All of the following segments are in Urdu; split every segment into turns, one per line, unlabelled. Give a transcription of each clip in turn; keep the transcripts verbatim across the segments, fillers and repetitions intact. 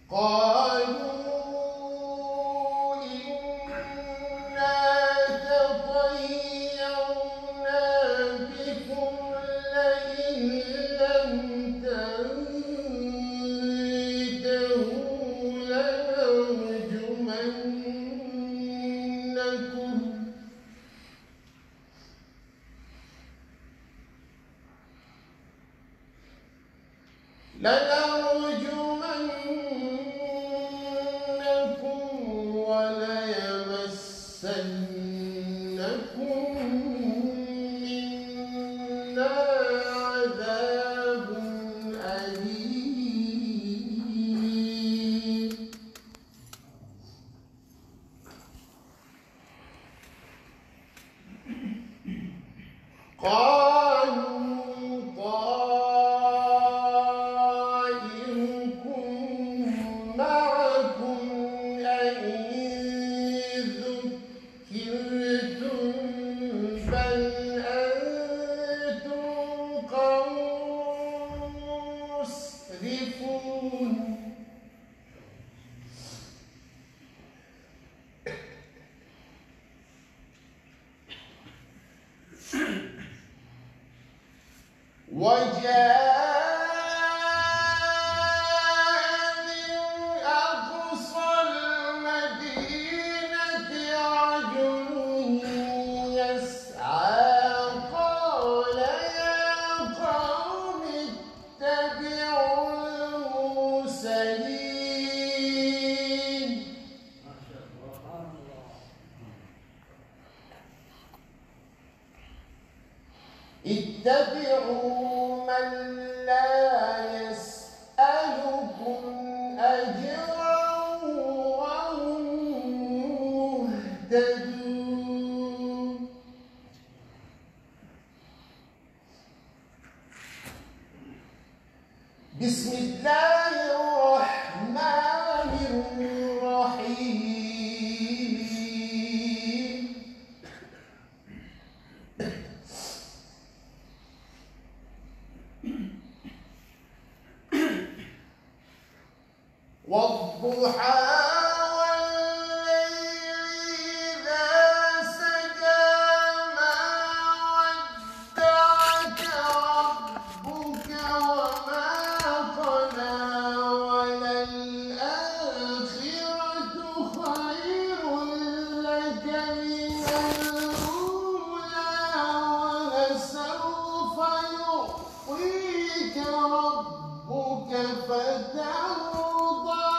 قالوا إنا تطيرنا بكم لئن لم تنتهوا لنرجمنكم لنرجمنكم وليمسنكم منا عذاب أليم قالوا طائركم معكم أئن ذكرتم بل أنتم قوم مسرفون وجاء من أقصى المدينة رجل يسعى قال يا قوم اتبعوا المرسلين اتبعوا من لا يسألكم أجرا وهم مهتدون بسم الله الرحمن الرحيم والضحى والليل إذا سجى ما ودعك ربك وما قلى وللآخرة خير لك من الأولى ولسوف يعطيك ربك فترضى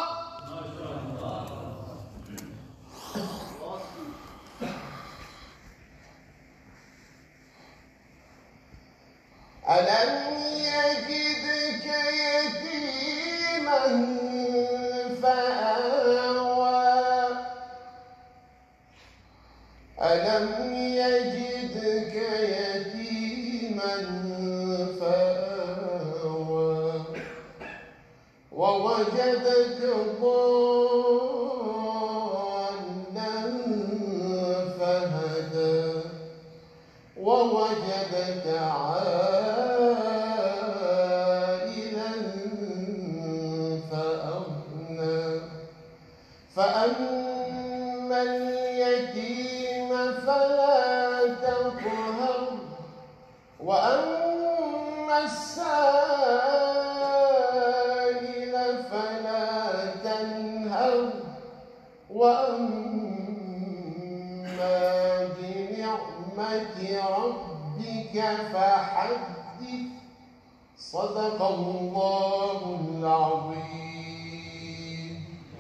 ألم يجدك يتيما فآوى ألم يجدك يتيما فآوى ووجدك ضالا فهدى ووجدك عائلا فأغنى فأما اليتيم فلا تقهر وأما السائل فلا تنهر وأما بنعمة ربك فحدث صدق الله العظيم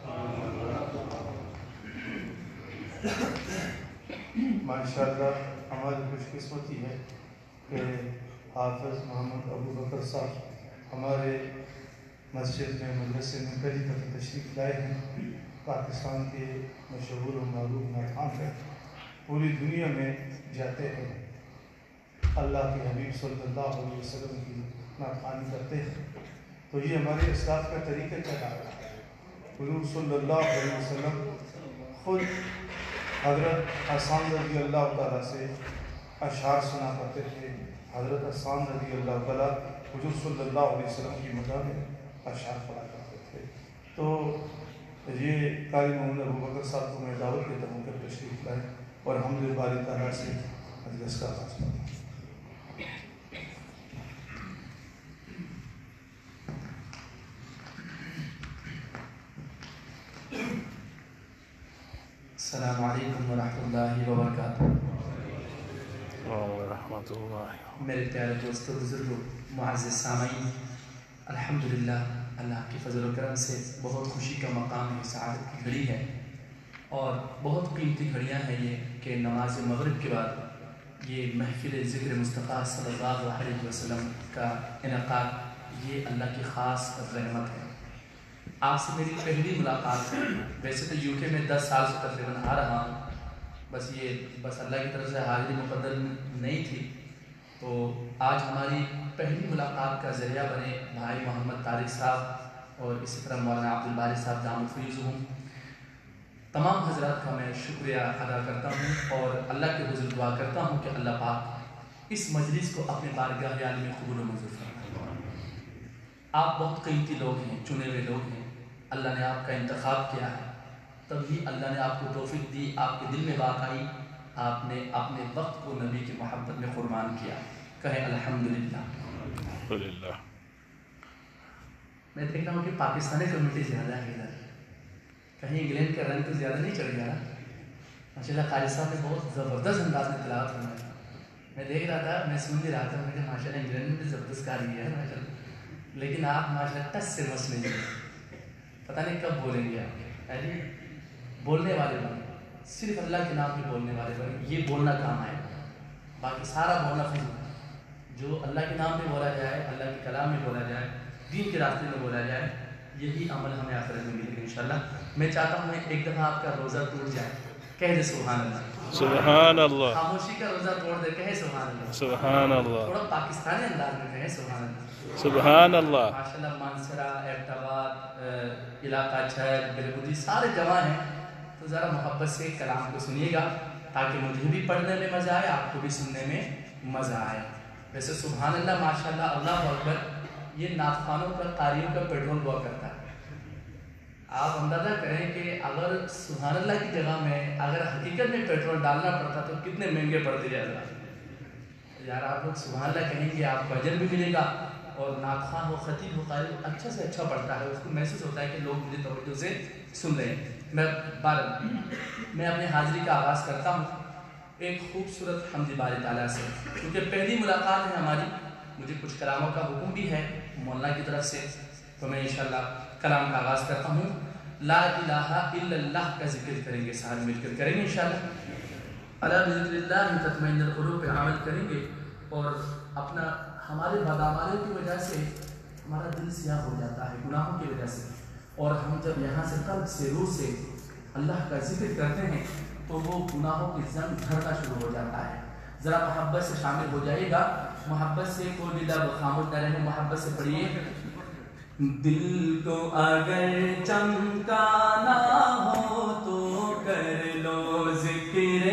माशाअल्लाह हमारी खुशकिस्मती है कि हाफिज़ मोहम्मद अबू बकर साहब हमारे मस्जिद में मदरसे में पहली दफ़ा तशरीफ़ लाए हैं। पाकिस्तान के मशहूर और मरूफ नात हैं, पूरी दुनिया में जाते हैं, अल्लाह के हबीब सल्लल्लाहु अलैहि वसल्लम की नात करते हैं। तो ये हमारे इस्लाफ का तरीक़ा चला रहा है। हुज़ूर सल्लल्लाहु अलैहि वसल्लम खुद हज़रत हसन रज़ी अल्लाह तआला से अशआर सुना करते थे। हज़रत हसन रज़ी अल्लाह तआला हुज़ूर सल्लल्लाहु अलैहि वसल्लम की मदद में अशआर पढ़ा करते थे। تو یہ قاری محمد ابو بکر صاحب کو میں دعوت دیتا ہوں کہ تشریف لائیں اور ہم جو باری تعالیٰ سے مجلس کا آغاز کریں۔
السلام علیکم ورحمۃ اللہ وبرکاتہ۔
ورحمۃ اللہ۔
میرے پیارے دوستو، بزرگوں، معزز سامعین، الحمدللہ اللہ کے فضل و کرم سے بہت خوشی کا مقام ہے، سعادت کی گھڑی ہے، اور بہت قیمتی گھڑیاں ہیں یہ کہ نماز مغرب کے بعد یہ محفل ذکر مصطفیٰ صلی اللہ علیہ وسلم کا انعقاد، یہ اللہ کی خاص رحمت ہے۔ آپ سے میری پہلی ملاقات ہے، ویسے تو یو کے میں دس سال سے تقریباً آ رہا ہوں، بس یہ بس اللہ کی طرف سے حاضری مقدر نہیں تھی، تو آج ہماری پہلی ملاقات کا ذریعہ بنے بھائی محمد طارق صاحب اور اسی طرح مولانا عبدالباری صاحب دامت فیضہم۔ تمام حضرات کا میں شکریہ ادا کرتا ہوں اور اللہ کے حضور دعا کرتا ہوں کہ اللہ پاک اس مجلس کو اپنے بارگاہ عالی میں قبول و منظور فرمائے۔ آپ بہت قیمتی لوگ ہیں، چنے ہوئے لوگ ہیں، اللہ نے آپ کا انتخاب کیا ہے، تبھی اللہ نے آپ کو توفیق دی، آپ کے دل میں بات آئی، آپ نے اپنے وقت کو نبی کی محبت میں قربان کیا۔ کہیں الحمدللہ۔
الحمدللہ۔
میں دیکھ رہا ہوں کہ پاکستانی کمیونٹی زیادہ ہے ادھر، کہیں انگلینڈ کا رنگ تو زیادہ نہیں چڑھ گیا۔ ماشاءاللہ قاری صاحب نے بہت زبردست انداز میں تلاوت فرمائی، میں دیکھ رہا تھا، میں سن بھی رہا تھا، میں کہ ماشاءاللہ انگلینڈ میں بھی زبردست کاری ہے ماشاءاللہ، لیکن آپ ماشاءاللہ ٹچ سے مس نہیں ہے، پتہ نہیں کب بولیں گے آپ، ایسی بولنے والے بنے، صرف اللہ کے نام پہ بولنے والے بنے، یہ بولنا کام آئے، باقی سارا بولنا فضول ہے۔ جو اللہ کے نام پہ بولا جائے، اللہ کے کلام میں بولا جائے، دین کے راستے میں بولا جائے، یہی عمل ہمیں آخرت میں ملے گا انشاءاللہ۔ میں چاہتا ہوں ایک دفعہ آپ کا روزہ ٹوٹ جائے، کہہ دے سبحان اللہ۔
سبحان اللہ۔
خاموشی کا روزہ توڑ دے، کہے سبحان اللہ۔
سبحان اللہ۔
تھوڑا پاکستانی انداز میں کہے سبحان اللہ۔
سبحان اللہ۔
ماشاءاللہ مانسرا، ایبٹ آباد، علاقہ چھر، بلگودی سارے جمع ہیں، تو ذرا محبت سے کلام کو سنیے گا تاکہ مجھے بھی پڑھنے میں مزہ آئے، آپ کو بھی سننے میں مزہ آئے۔ ویسے سبحان اللہ، ماشاءاللہ، اللہ اکبر، یہ نعت خوانوں کا، قاریوں کا پیٹرول ہوا کرتا ہے۔ آپ اندازہ کریں کہ اگر سبحان اللہ کی جگہ میں اگر حقیقت میں پیٹرول ڈالنا پڑتا تو کتنے مہنگے پڑتے جائے گا۔ یار آپ لوگ سبحان اللہ کہیں گے، آپ کو اجر بھی ملے گا، اور نعت خوان ہو، خطیب ہو، قاری اچھا سے اچھا پڑھتا ہے، اس کو محسوس ہوتا ہے کہ لوگ مجھے توجہ سے سن رہے ہیں۔ میں بارہ میں اپنی حاضری کا آغاز کرتا ہوں ایک خوبصورت حمد باری تعالیٰ سے، کیونکہ پہلی ملاقات ہے ہماری، مجھے کچھ کلاموں کا حکم بھی ہے مولانا کی طرف سے، تو میں انشاءاللہ کلام کا آغاز کرتا ہوں۔ لا الہ الا اللہ کا ذکر کریں گے، ساتھ مل کر کریں گے انشاءاللہ۔ الا بذکر اللہ تطمئن القلوب پہ عمل کریں گے، اور اپنا ہمارے بدعمالی کی وجہ سے ہمارا دل سیاہ ہو جاتا ہے گناہوں کی وجہ سے، اور ہم جب یہاں سے قلب سے، روح سے اللہ کا ذکر کرتے ہیں تو وہ گناہوں کی زنگ دھرنا شروع ہو جاتا ہے۔ ذرا محبت سے شامل ہو جائے گا، محبت سے کوئی بھی لب خاموش نہ رہے، محبت سے پڑھیے۔ دل کو اگر چمکانا ہو تو کر لو ذکر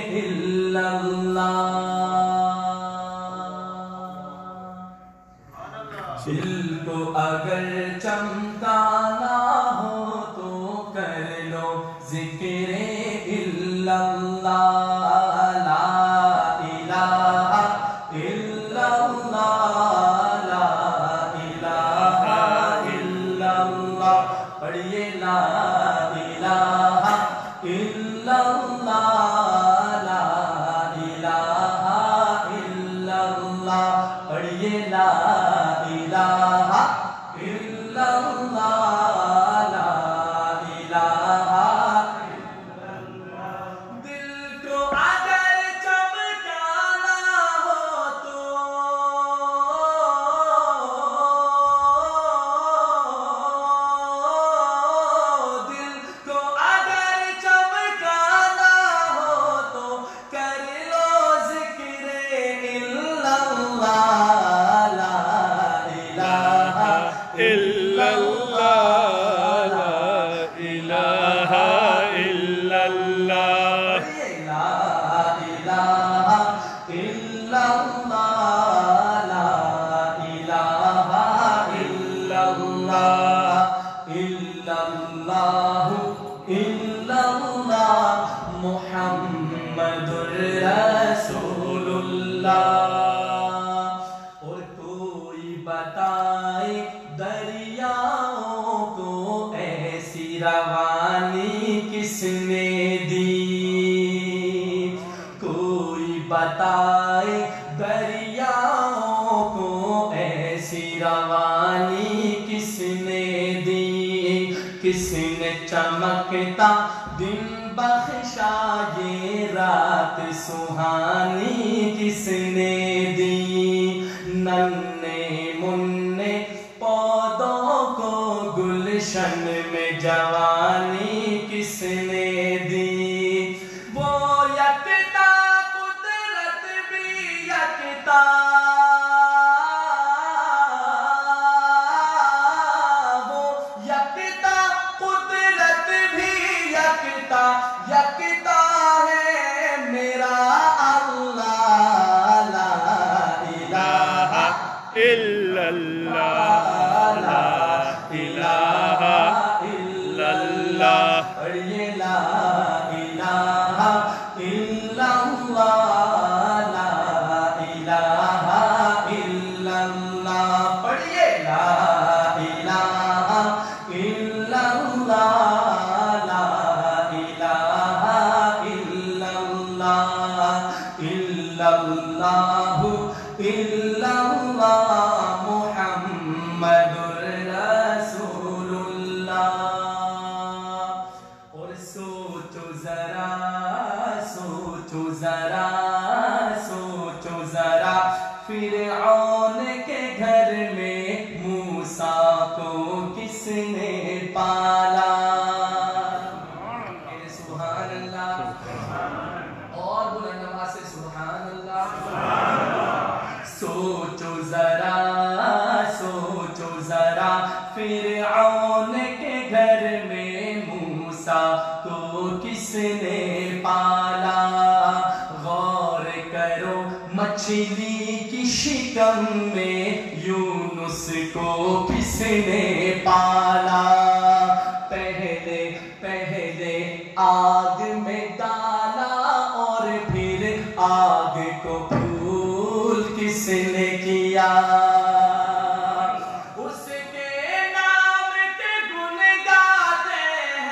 اللہ، دل کو اگر چمکانا ہو تو کر لو ذکر اللہ، لا الہ الا اللہ، لا الہ الا اللہ، پڑھیے لا الہ الا اللہ، لا الہ الا اللہ، پڑھیے لا الہ الا اللہ، لا الہ الا اللہ۔ دل کو اگر چمکانا ہو تو دل کو اگر چمکانا ہو تو کر لو ذکر اللہ، لا الہ
الا اللہ، لا الہ الا اللہ،
لا الہ الا اللہ، لا الہ الا اللہ، الا اللہ اور کوئی بتائے دریاؤں کو ایسی روانی کس نے دی کوئی بتائے دریاؤں کو ایسی روانی کس نے دی کس نے چمکتا دن بخشا یہ رات سہانی کس نے دی ننھے منھے پودوں کو گلشن میں جوانی کس نے دی وہ یکتا قدرت بھی یکتا وہ یکتا قدرت بھی یکتا یکتا ہے میرا اللہ لا الہ
الا اللہ لا الہ الا اللہ
پڑھیے لا الہ الا اللہ لا الہ الا اللہ پڑھیے لا الہ الا اللہ لا الہ الا اللہ الا اللہ الا اللہ محمد رسول اللہ اور سوچو ذرا سوچو ذرا سوچو ذرا فرعون کے گھر میں موسیٰ کو کس نے پالا سبحان اللہ اور بلند آواز سے سبحان اللہ سوچو ذرا سوچو ذرا فرعون کے گھر میں موسیٰ کو کس نے پالا غور کرو مچھلی کی شکم میں یونس کو کس نے پالا پہلے پہلے آگ میں ڈالا اور پھر آگ کو پھول کس نے کیا اس کے نام کے گن گاتے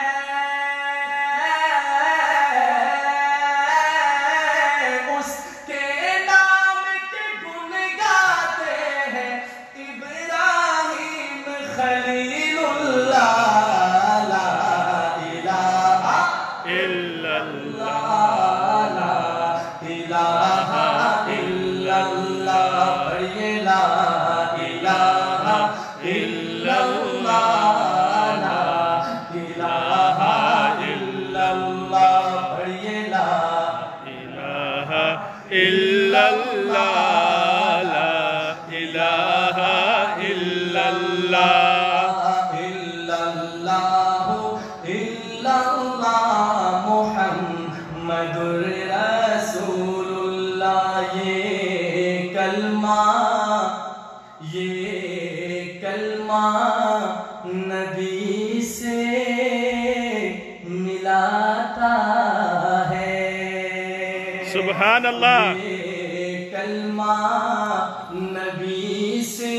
ہیں اس کے نام کے گن گاتے ہیں ابراہیم خلیل اللہ لا الہ
الا اللہ
لا الہ الا اللہ پڑھیے لا الہ الا اللہ لا الہ الا اللہ پڑھیے لا
الہ الا اللہ لا الہ الا اللہ
الا اللہ الا اللہ محمد رسول اللہ یہ کلمہ یہ کلمہ نبی سے ملاتا ہے
سبحان اللہ
یہ کلمہ نبی سے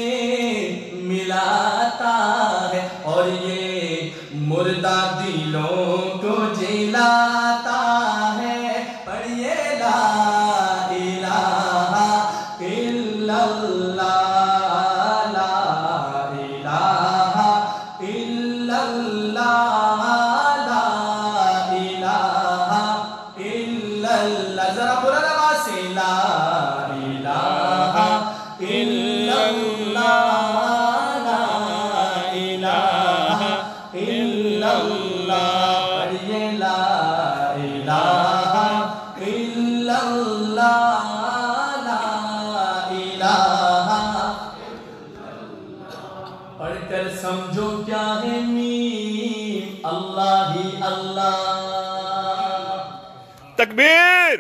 ملاتا ہے اور یہ مردہ دلوں کو جلاتا ہے پڑھیے لا الہ الا اللہ لا الہ الا اللہ لا الہ الا اللہ ذرا بلند آواز سے لا الہ الا اللہ لا الہ الا اللہ پڑھیے لا الہ الا اللہ لا الہ پڑھ کر سمجھو کیا ہے میم اللہ ہی اللہ
تکبیر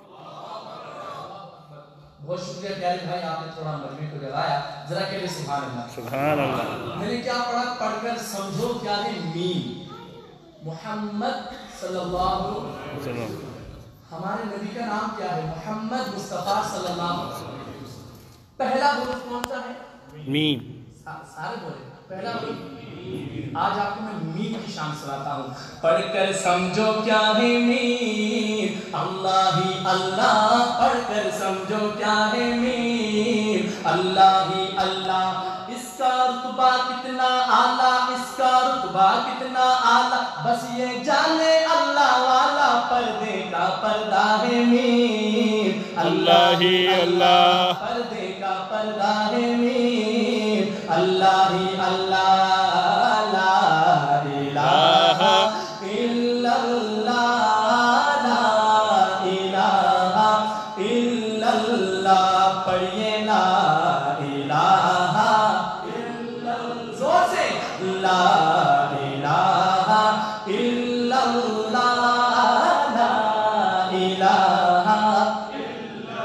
بہت شکریہ پیارے بھائی آپ نے تھوڑا مجمع کو جگایا ذرا کہتے سبحان اللہ
سبحان اللہ
میں نے کیا پڑھا پڑھ کر سمجھو کیا ہے میم محمد صلی اللہ علیہ وسلم ہمارے نبی کا نام کیا ہے؟ محمد مصطفیٰ صلی اللہ علیہ وسلم. پہلا حرف کون سا ہے؟
میم.
سارے بولے پہلا حرف. آج آپ کو میں میم کی شان سناتا ہوں. پڑھ کر سمجھو کیا ہے میم، اللہ ہی اللہ. پڑھ کر سمجھو کیا ہے میم، اللہ ہی اللہ. اس کا رتبہ کتنا اعلیٰ، اس کا رتبہ کتنا اعلیٰ، بس یہ جانے اللہ والا. پردے کا پردہ ہے میم،
اللہ ہی اللہ.
پردے کا پردہ ہے میم، اللہ ہی اللہ. لا الہ الا اللہ، لا الہ الا اللہ. پڑھیے لا الہ الا اللہ، زور سے لا الہ الا اللہ، لا الہ الا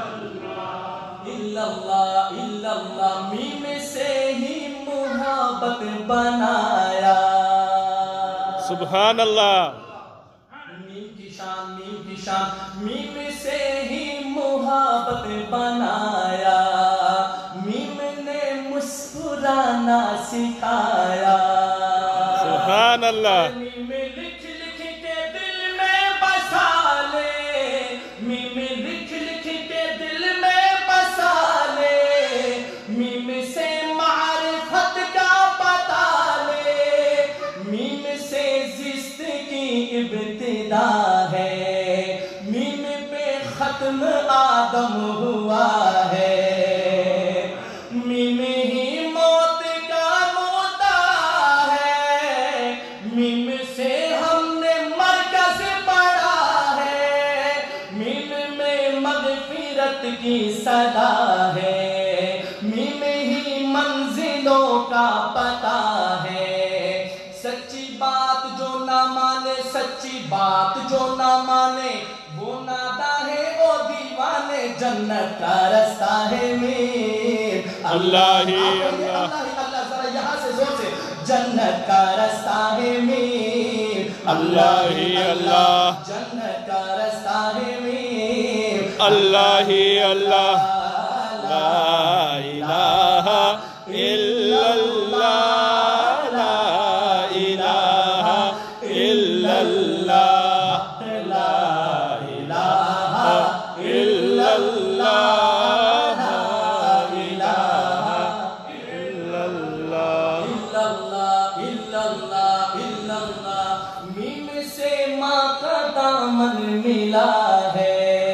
اللہ الا اللہ. میم سے ہی محبت بنایا.
سبحان اللہ.
میم کی شان، میم کی شان. میم سے ہی محبت بنایا، میم نے مسکرانا سکھایا.
سبحان اللہ.
میم لکھ لکھ کے دل میں بسا لے، میم لکھ لکھ کے دل میں بسا لے. میم سے معرفت کا پتا لے، میم سے زیست کی ابتدا ہے. میم پہ ختم آدم ہوا ہے، میم ہی موت کا موتا ہے. میم سے ہم نے مرکز پڑھا ہے، میم میں مغفرت کی صدا ہے. میم ہی منزلوں کا پتہ ہے. سچی بات جو نہ مانے، سچی بات جو نہ مانے، وہ نادا ہے وہ دیوانے. جنت کا رستہ ہے میم،
اللہ ہی اللہ.
اللہ ہی اللہ. ذرا یہاں سے زور سے جنت کا رستہ ہے میم،
اللہ ہی اللہ.
جنت کا رستہ ہے میم،
اللہ ہی اللہ. لا الہ الا اللہ، لا الہ الا اللہ،
لا الہ
الا اللہ،
لا الہ
الا اللہ.
الا اللہ الا اللہ الا اللہ. میم سے ماں کا دامن ملا ہے.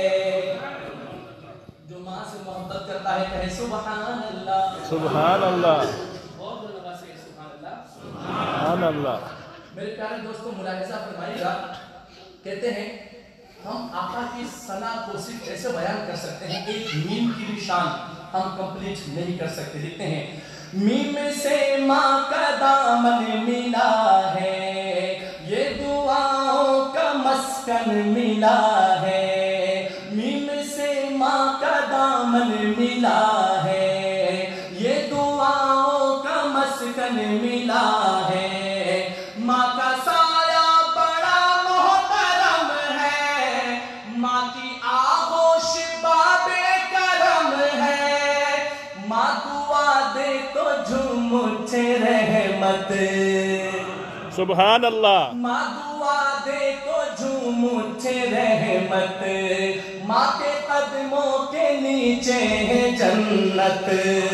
جو ماں سے محبت کرتا ہے کہے سبحان اللہ.
سبحان اللہ.
بہت لوگ سے سبحان اللہ.
سبحان اللہ.
میرے پیارے دوستوں ملاحظہ فرمائیے گا. کہتے ہیں ہم آقا کی ثنا کو صرف ایسے بیان کر سکتے ہیں، ایک میم کی بھی شان ہم کمپلیٹ نہیں کر سکتے. لکھتے ہیں میم سے ماں کا دامن ملا ہے، یہ دعاؤں کا مسکن ملا ہے. میم سے ماں کا دامن ملا ہے، یہ دعاؤں کا مسکن ملا ہے. ماں کا سایہ بڑا محترم ہے، ماں کی آغوش باب کرم ہے. ماں دعا دے تو جھوم اٹھے رحمت،
سبحان اللہ.
ماں دعا دے تو جھوم اٹھے رحمت. ماں کے قدموں کے نیچے ہے جنت.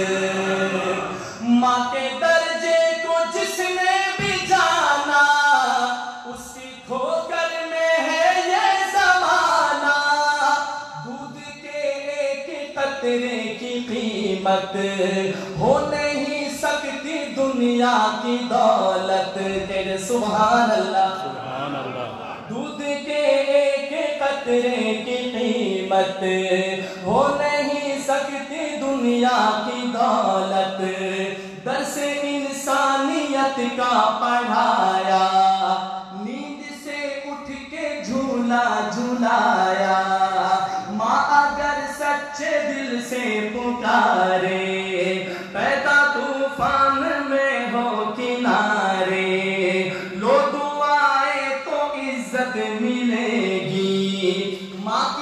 ماں کے درجے کو جس نے بھی جانا، اس کی ٹھوکر میں ہے یہ زمانہ. دودھ کے ایک قطرے کی قیمت ہو نہیں سکتی دنیا کی دولت. تیرے سبحان اللہ.
سبحان اللہ.
دودھ کے ایک قطرے کی قیمت ہو نہیں سکتی دنیا کی دولت. درس انسانیت کا پڑھایا، نیند سے اٹھ کے جھولا جھولایا. ماں اگر سچے دل سے پکارے، پیدا طوفان میں ہو کنارے. لو دعائیں تو عزت ملے گی، ماں کی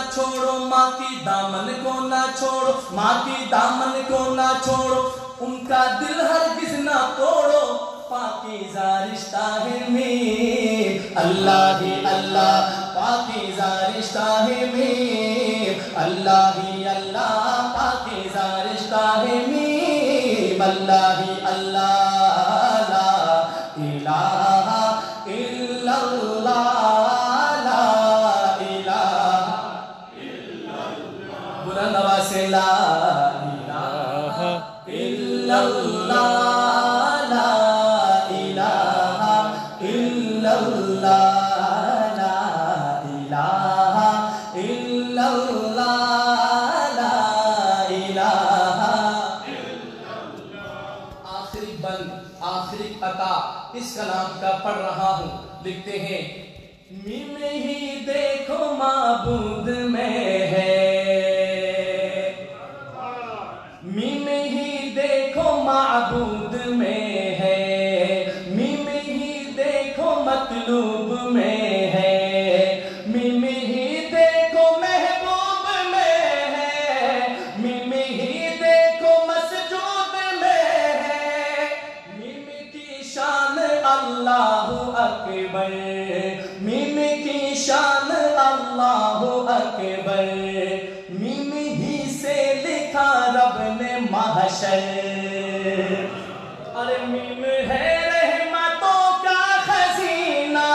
چھوڑو، ماں کی دامن کو نہ چھوڑو، ماں کی دامن کو نہ چھوڑو، ان کا دل ہرگز نہ توڑو، پاکیزہ رشتہ ہے میر اللہ ہی اللہ، پاکیزہ رشتہ ہے میر اللہ ہی اللہ، پاکیزہ رشتہ ہے میر اللہ ہی اللہ، لا الہ الا اللہ، لا الہ الا اللہ، بلند آواز سے لا الہ الا اللہ، اس کلام کا پڑھ رہا ہوں، لکھتے ہیں میم ہی دیکھو معبود میں ہے، میم ہی دیکھو معبود میں ہے، میم ہی دیکھو مطلوب میں ہے، میم ہی دیکھو محبوب میں ہے، میم ہی دیکھو مسجود میں ہے، میم کی شان اللہ اکبر، میم کی شان اللہ اکبر، میم ہی سے لکھا رب نے محشر، ارے میم ہے رحمتوں کا خزینہ،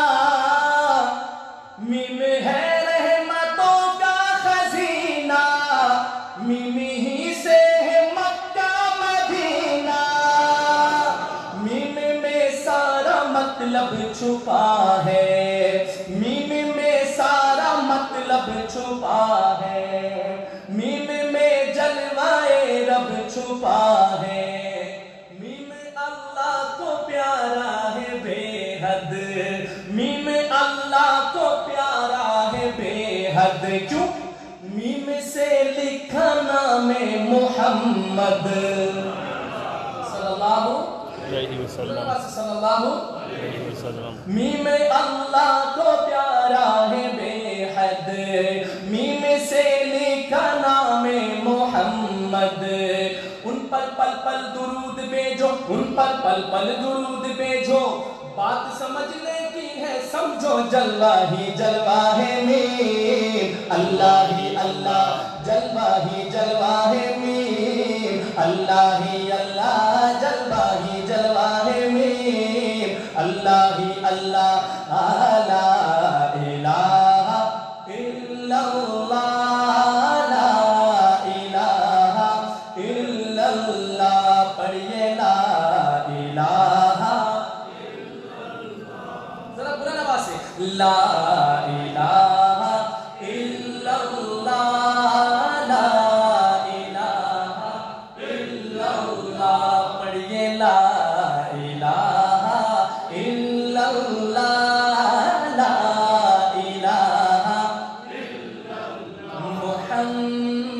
میم ہے رحمتوں کا خزینہ، میم ہی سے ہے مکہ مدینہ، میم میں سارا مطلب چھپا ہے، میم میں سارا مطلب چھپا ہے، میم میں جلوائے رب چھپا ہے، میم اللہ کو پیارا ہے بے حد، میم اللہ کو پیارا ہے بے حد، کیوں؟ میم سے لکھا نام محمد صلی اللہ
علیہ وسلم،
صلی اللہ
علیہ وسلم،
میم اللہ کو پیارا ہے بے حد، میم سے لکھا نام محمد، ان پر پل پل درود بھیجو، ان پر پل پل درود بھیجو، بات سمجھنے کی ہے سمجھو، جلوہ ہی جلوہ ہے میر اللہ ہی اللہ، جلوہ ہی جلوہ ہے میر اللہ ہی اللہ، جلوہ ہی جلوہ ہے میر اللہ ہی اللہ، لا الہ الا اللہ، لا الہ الا اللہ، پڑھئے لا الہ الا اللہ، ذرا بلند آواز سے لا الہ الا اللہ، لا الہ الا اللہ، پڑھئے لا الہ الا اللہ، لا الہ الا اللہ، محمد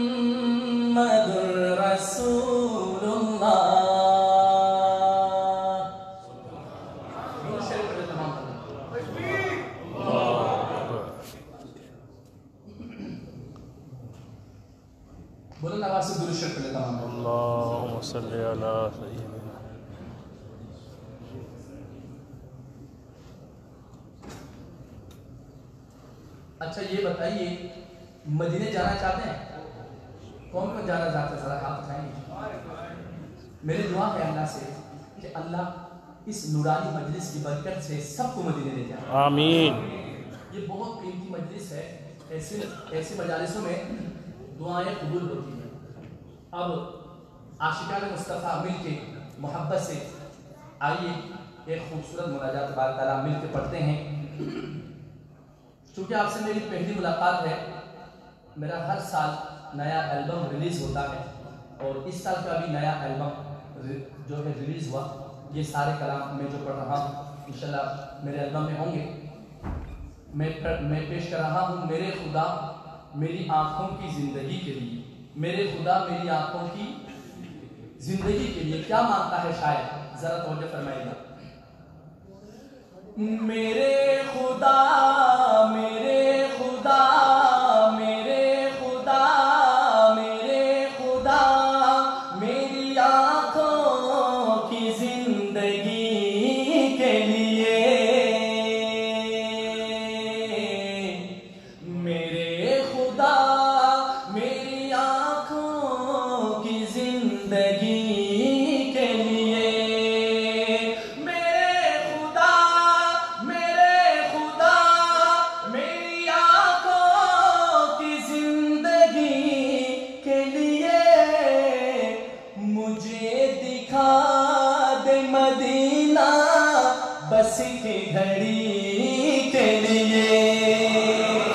رسول اللہ، بلند آواز سے درود شریف پڑھیں تمام لوگ۔
اللہم صلی علی سیدنا۔
اچھا یہ بتائیے مدینے جانا چاہتے ہیں؟ کون کون جانا چاہتے ہیں؟ ذرا ہاتھ اٹھائیں گے۔ میری دعا ہے اللہ سے کہ اللہ اس نورانی مجلس کی برکت سے سب کو مدینے لے جائے،
آمین۔
یہ بہت قیمتی مجلس ہے، ایسے ایسے مجالسوں میں دعائیں قبول ہوتی ہیں۔ اب عاشقان مصطفیٰ مل کے محبت سے آئیے ایک خوبصورت مناجات بار تعالیٰ مل کے پڑھتے ہیں۔ چونکہ آپ سے میری پہلی ملاقات ہے، میرا ہر سال نیا البم ریلیز ہوتا ہے اور اس سال کا بھی نیا البم جو ہے ریلیز ہوا، یہ سارے کلام میں جو پڑھ رہا ہوں انشاءاللہ میرے البم میں ہوں گے۔ میں میں پیش کر رہا ہوں میرے خدا میری آنکھوں کی زندگی کے لیے، میرے خدا میری آنکھوں کی زندگی کے لیے کیا مانگتا ہے شاید، ذرا توجہ فرمائیے گا۔ میرے خدا میرے خدا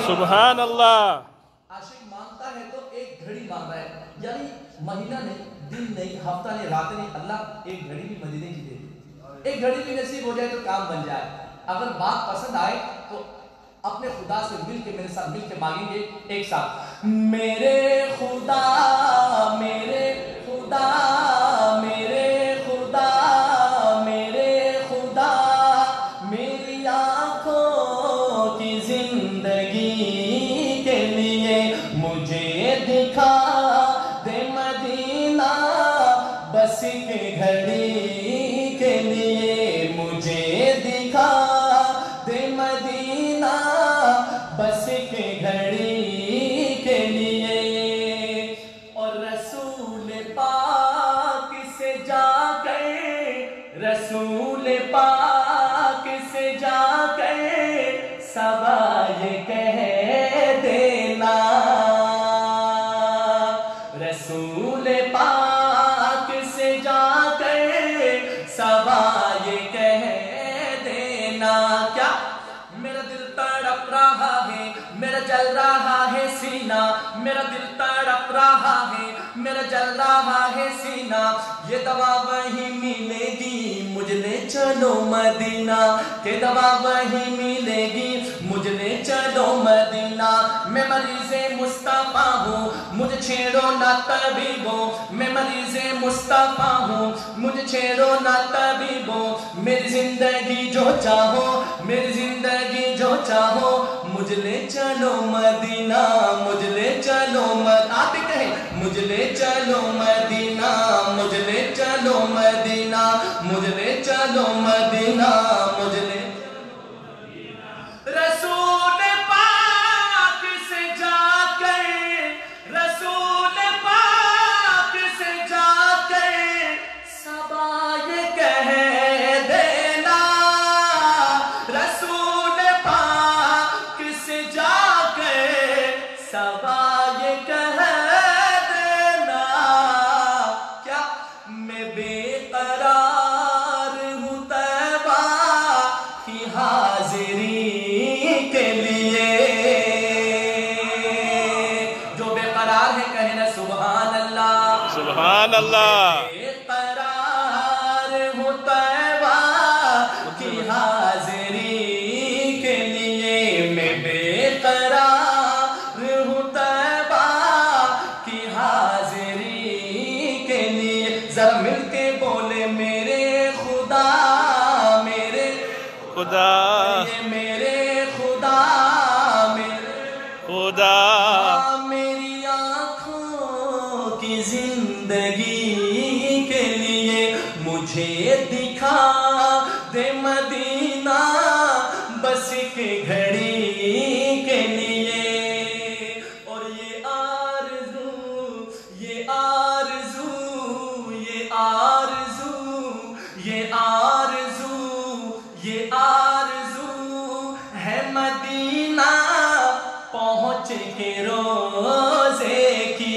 सुभान अल्लाह।
आशिक मांगता है तो एक घड़ी मांग रहा है, यानी महीना नहीं, दिन नहीं, हफ्ता नहीं, रात नहीं, अल्लाह एक घड़ी भी मदीने की दे दे, एक घड़ी भी नसीब हो जाए तो काम बन जाए। अगर बात पसंद आए तो अपने खुदा से मिल के मेरे साथ मिल के मांगेंगे एक साथ। मेरे खुदा मेरे खुदा मेरे खुदा मेरे खुदा मेरी आंखों की जिंदगी के लिए मुझे दिखा दे मदीना बस के घड़ी के लिए, मुझे दिखा दे मदीना बस के घड़ी के लिए। और रसूल पाक से जाकर रसूल पाक से जाकर सवाए कह देना, रसूल पाक से जाकर सवाए कह देना। क्या मेरा दिल तड़प रहा है, मेरा जल रहा है सीना, मेरा दिल तड़प रहा है, मेरा जल रहा है सीना, ये दवा वही मिलेगी मुझे ले चलो मदीना, के दवा वही मिलेगी मुझे ले चलो मदीना। मैं मरीज़े मुस्तफा हूँ मुझे छेड़ो ना तबीबो, मैं मरीज़े मुस्तफा हूँ मुझे छेड़ो ना तबीबो, मेरी जिंदगी जो चाहो मेरी जिंदगी जो चाहो मुझे ले चलो मदीना, मुझे ले चलो मद आप ही कहें मुझे ले चलो मदीना, मुझे ले चलो मदीना, मुझे ले चलो मदीना, मुझे ले रसूल पाक से जाकर रसूल पाक से जाकर सबाए कह देना, रसूल पाक से जाकर सबाए कह देना। क्या मैं बेकरार हूँ तैबा की हाजिरी के लिए, जो बेकरार है कहे ना सुभान अल्लाह
सुभान अल्लाह।
बेकरार हूँ तैबा की हाजिरी के लिए, मैं बेकरार हूँ तैबा की हाजिरी के लिए। जरा मिलके बोले मेरे खुदा मेरे
खुदा
ये मेरे खुदा मेरे
खुदा
मेरी आँखों की जिंदगी के लिए मुझे दिखा दे मदीना बस के घड़ी के लिए। और ये आरज़ू ये आरज़ू ये आरज़ू ये आरज़ू ये आरज़ू है मदीना पहुँच के रोज़े की।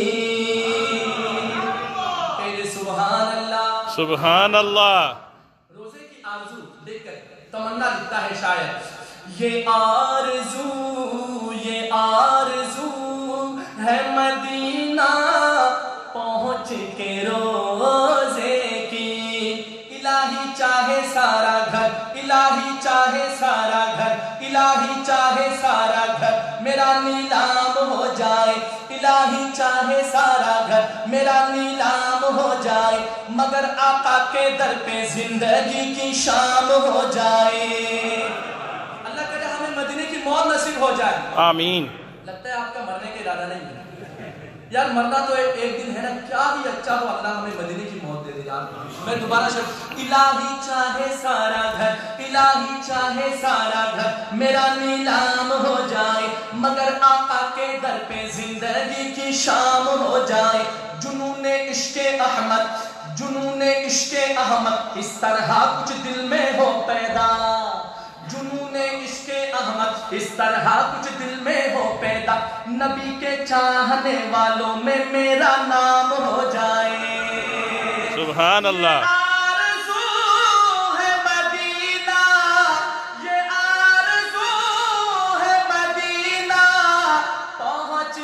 तेरे सुभान अल्लाह
सुभान अल्लाह।
रोज़े की आरज़ू देखकर तमन्ना लिखता है शायर, ये आरज़ू ये आरज़ू है मदीना पहुँच के रोज़े की। इलाही चाहे सारा घर इलाही चाहे सारा घर इलाही चाहे सारा घर मेरा नीलाम हो जाए, इलाही चाहे सारा घर मेरा नीलाम हो जाए, मगर आका के दर पे जिंदगी की शाम हो जाए। अल्लाह करे हमें मदीने की मौत नसीब हो जाए,
आमीन।
लगता है आपका मरने के इरादा नहीं है यार, मरना तो एक, एक दिन है ना, क्या ही अच्छा हो अल्लाह हमें मदीने की मौत दे दे यार। मैं दोबारा शब्द इलाही चाहे सारा घर इलाही चाहे सारा घर मेरा नीलाम हो जाए, मगर आका के दर पे जिंदगी की शाम हो जाए। जुनूने इश्के अहमद जुनूने इश्के अहमद इस तरह कुछ दिल में हो पैदा, जुनूने इश्के अहमद इस तरह कुछ दिल में हो पैदा, नबी के चाहने वालों में मेरा नाम हो जाए।
सुभान अल्लाह।
आरज़ू है मदीना ये आरज़ू है मदीना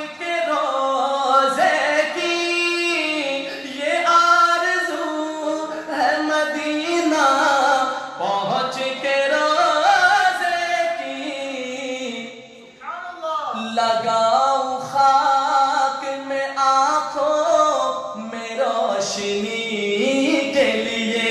کے روزے کی یہ آرزو ہے مدینہ پہنچ کے روزے کی لگاؤں خاک میں آنکھوں میں روشنی کے لیے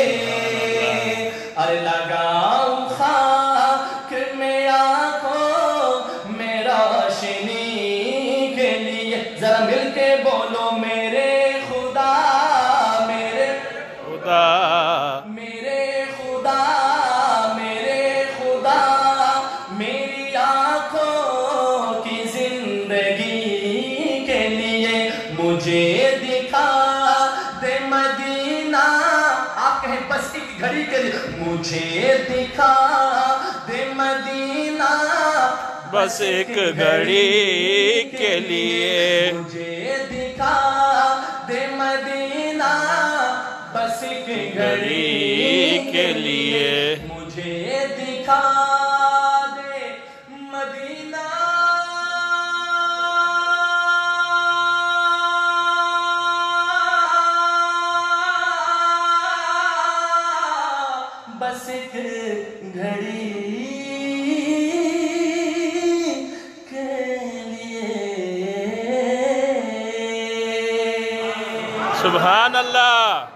ارے لگاؤں خاک میں آنکھوں میں روشنی کے لیے ذرا مل کے بولو میرے خدا میرے
خدا
میرے خدا میرے خدا میری آنکھوں کی زندگی کے لیے مجھے دکھا دے مدینہ آپ کہیں بس ایک گھڑی کے لیے مجھے دکھا دے مدینہ
بس ایک گھڑی کے لیے
مجھے دکھا دے مدینہ بس ایک گھڑی
کے لیے
مجھے دکھا دے مدینہ بس ایک گھڑی کے لیے
سبحان اللہ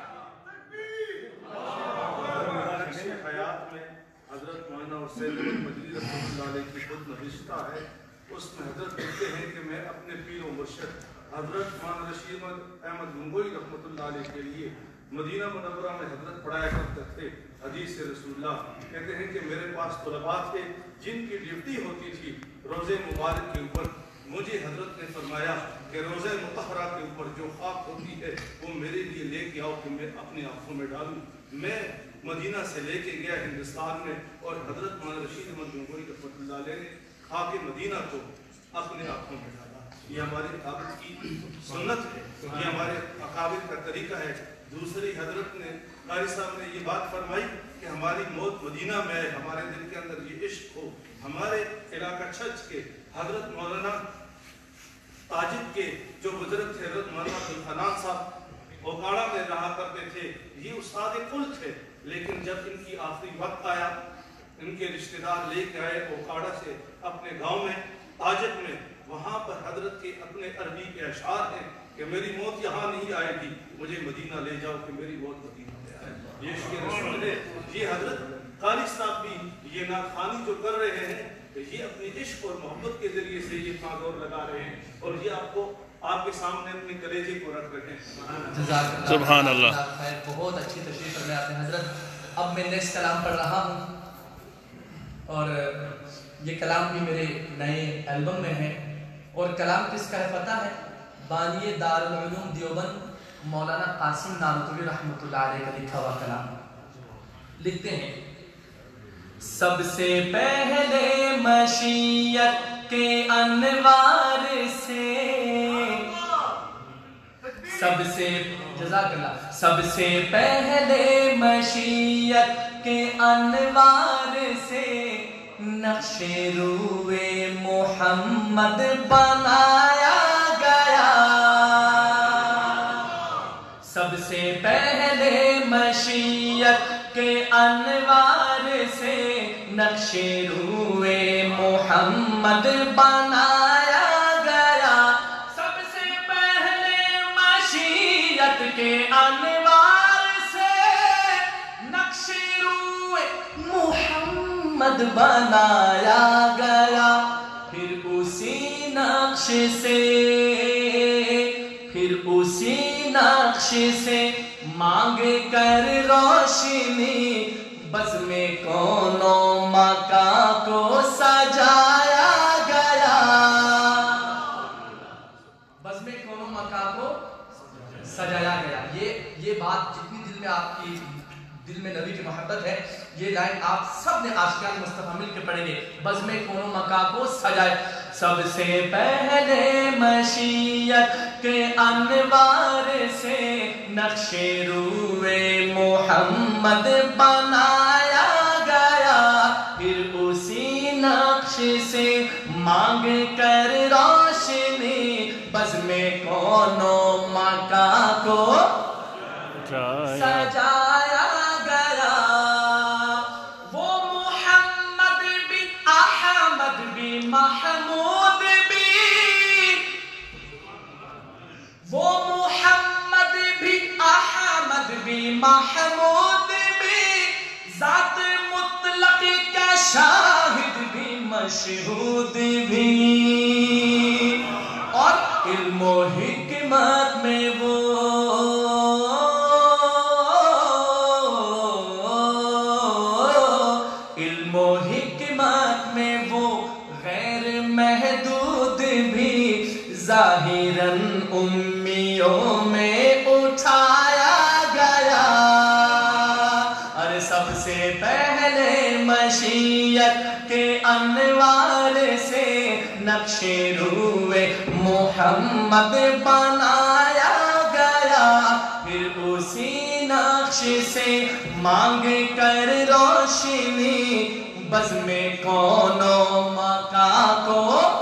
حیات میں حضرت مولانا اور سید مدنی رحمۃ اللہ علیہ کی خود نوشتہ ہے اس میں حضرت کہتے ہیں کہ میں اپنے پیر و مرشد حضرت مولانا رشید احمد گنگوئی رحمۃ اللہ علیہ کے لیے مدینہ منورہ میں حضرت پڑھایا کرتے تھے حدیث رسول اللہ کہتے ہیں کہ میرے پاس طلباء تھے جن کی ڈیوٹی ہوتی تھی روزے مبارک کے اوپر مجھے حضرت نے فرمایا کہ روزہ مطہرہ کے اوپر جو خاک ہوتی ہے وہ میرے لیے لے کے آؤ کہ میں اپنے آنکھوں میں ڈالوں میں مدینہ سے لے کے گیا ہندوستان میں اور حضرت مولانا رشید احمد گنگوئی رحمۃ اللہ علیہ نے خاک مدینہ کو اپنے آنکھوں میں ڈالا یہ ہمارے اکابر کی سنت ہے یہ ہمارے اکابر کا طریقہ ہے دوسری حضرت نے قاری صاحب نے یہ بات فرمائی کہ ہماری موت مدینہ میں ہے ہمارے دل کے اندر یہ عشق ہو ہمارے علاقہ چھچ کے حضرت مولانا تاجد کے جو بزرگ تھے حضرت مولانا عبدالحنان صاحب اوکاڑا میں رہا کرتے تھے یہ استاد کل تھے لیکن جب ان کی آخری وقت آیا ان کے رشتہ دار لے کے آئے اوکاڑا سے اپنے گاؤں میں تاجد میں وہاں پر حضرت کے اپنے عربی کے اشعار ہیں کہ میری موت یہاں نہیں آئے گی مجھے مدینہ لے جاؤ کہ میری موت مدینہ میں آئے یہ عشق رسول ہے یہ حضرت قاری صاحب بھی یہ ناخوانی جو کر رہے ہیں یہ اپنے عشق اور محبت کے ذریعے سے یہ تاغور لگا رہے ہیں اور یہ آپ کو آپ کے سامنے اپنے کلیجے کو رکھ رہے ہیں
سبحان اللہ
بہت اچھی تشریف فرمائے آپ نے حضرت اب میں نیکسٹ کلام پڑھ رہا ہوں اور یہ کلام بھی میرے نئے البم میں ہے اور کلام کس کا ہے پتہ ہے بانی دارالعلوم دیوبند مولانا قاسم نانوتوی رحمۃ اللہ علیہ کا لکھا ہوا کلام لکھتے ہیں سب سے پہلے مشیت کے انوار سے سب سے جزاک اللہ سب سے پہلے مشیت کے انوار سے نقش روئے محمد بنایا گیا سب سے پہلے مشیت کے انوار سے نقش روئے محمد بنایا گیا سب سے پہلے مشیت کے انوار سے نقش روئے محمد بنایا گیا پھر اسی نقش سے پھر اسی نقش سے مانگ کر روشنی بزم کونوں مکان کو سجایا گیا بزم کونوں مکان کو سجایا گیا یہ یہ بات جتنی دل میں آپ کی دل میں نبی کی محبت ہے یہ لائن آپ سب نے عاشقان مصطفیٰ مل کے پڑھیں گے بزم کونوں مکان کو سجایا سب سے پہلے مشیت کے انوار سے نقش روئے محمد بنایا گیا پھر اسی نقش سے مانگ کر روشنی بزم کونو مکا کو سجایا گیا وہ محمد بھی احمد بھی محمود بھی وہ محمد بھی احمد بھی محمود بھی ذات مطلق کا شاہد بھی مشہود بھی اور علم و حکمت میں وہ علم و حکمت میں وہ غیر محدود بھی ظاہراً امیوں میں اٹھایا گیا اور سب سے پہلے مشیت کے انوار سے نقش روئے محمد بنایا گیا پھر اسی نقش سے مانگ کر روشنی بزم کونو مکا کو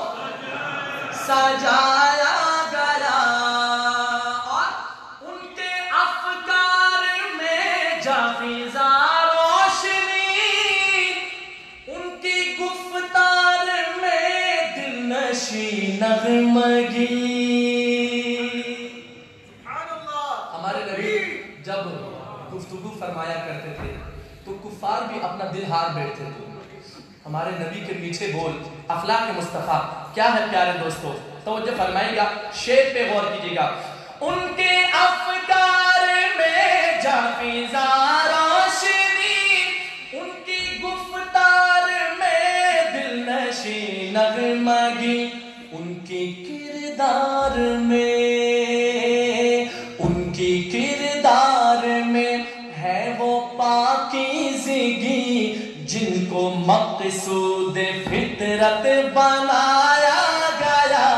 سجایا گیا اور ان کے افکار میں جافیزہ روشنی ان کی گفتار میں دل نشی نغمگی ہمارے نبی جب گفتگو فرمایا کرتے تھے تو کفار بھی اپنا دل ہار بیٹھتے تھے ہمارے نبی کے میٹھے بول اخلاق مصطفیٰ کیا ہے پیارے دوستو توجہ فرمائیے گا شعر پہ غور کیجیے گا ان کے افکار میں جافیزہ روشنی ان کی گفتار میں دل نشی نغمگی ان کی کردار میں ان کی کردار میں ہے وہ پاکیزگی جن کو مقصود فطرت بنایا گیا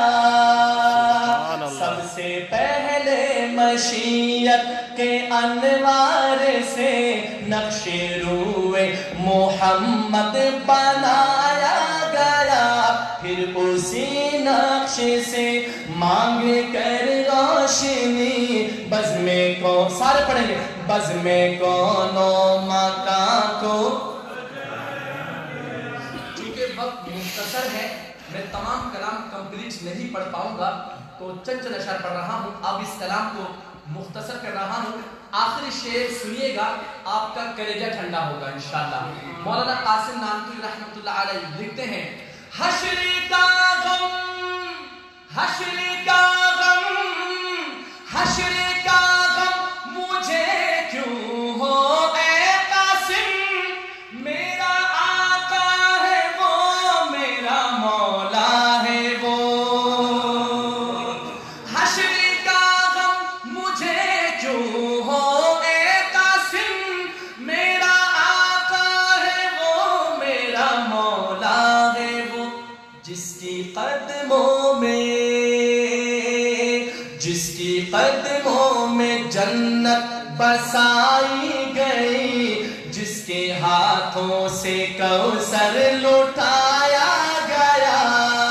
سب سے پہلے مشیت کے انوار سے نقش روئے محمد بنایا گیا پھر اسی نقش سے مانگ کر روشنی بزم کو سارے پڑھیں گے بزم کونو مکا کو وقت مختصر ہے میں تمام کلام کمپلیٹ نہیں پڑھ پاؤں گا تو چند چند اشعار پڑھ رہا ہوں اب اس کلام کو مختصر کر رہا ہوں آخری شعر سنیے گا آپ کا کلیجہ ٹھنڈا ہوگا انشاءاللہ مولانا قاسم نانوتوی رحمۃ اللہ علیہ لکھتے ہیں حشر کا غم حشر کا غم حشر کا غم مجھے کیوں ہو اے قاسم میرا آقا ہے وہ میرا مولا ہے وہ حشر کا غم مجھے کیوں ہو اے قاسم میرا آقا ہے وہ میرا مولا ہے وہ جس کی قدموں میں جس کی قدموں میں جنت بسائی گئی جس کے ہاتھوں سے کوثر لٹایا گیا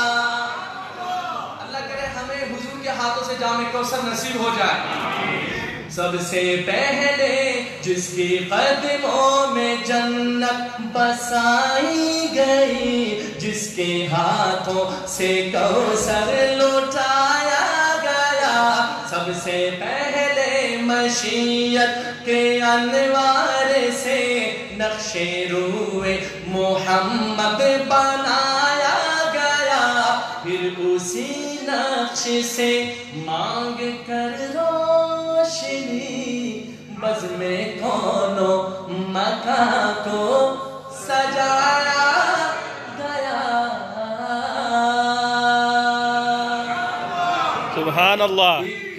اللہ کرے ہمیں حضور کے ہاتھوں سے جام کوثر نصیب ہو جائے سب سے پہلے جس کی قدموں میں جنت بسائی گئی جس کے ہاتھوں سے کوثر لٹایا گیا سب سے پہلے مشیت کے انوار سے نقش روئے محمد بنایا گیا پھر اسی نقش سے مانگ کر روشنی بزم کونو مکا کو سجایا گیا
سبحان اللہ